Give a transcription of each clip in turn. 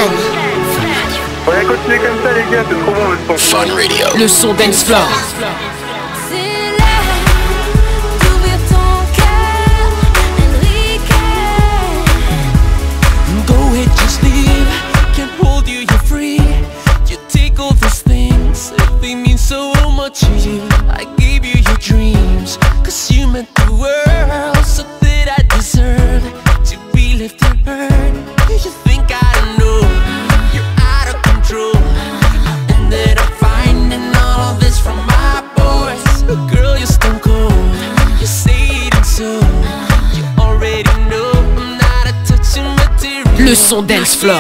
On va continuer comme ça les gars, c'est trop bon le son. Fun Radio. Le son dance floor. Go ahead, just leave. Can't hold you, you're free. You take all those things if they mean so much to you. I gave you your dreams, cause you meant the world. So that I deserve to be left and heard. You think I don't know, you're out of control. I ended up finding all of this from my boys. Girl, you're stone cold, you say it and so. You already know I'm not a touching material. Le son dance floor.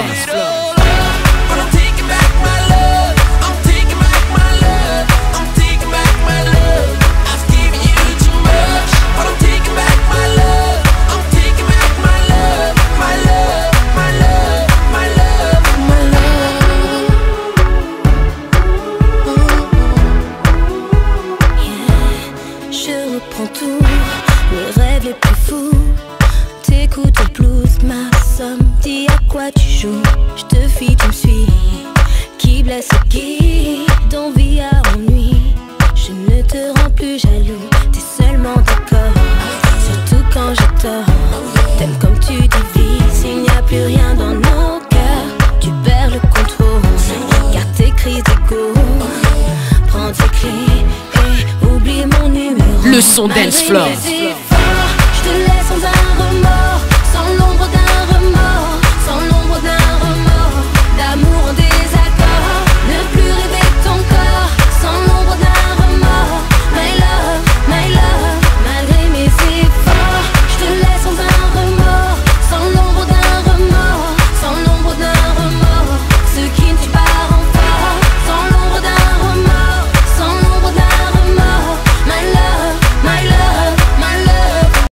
Le son dance floor.